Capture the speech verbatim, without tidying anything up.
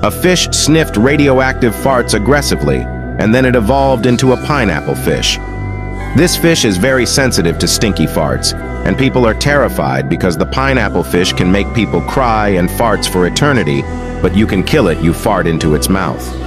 A fish sniffed radioactive farts aggressively, and then it evolved into a pineapple fish. This fish is very sensitive to stinky farts, and people are terrified because the pineapple fish can make people cry and farts for eternity, but you can kill it, you fart into its mouth.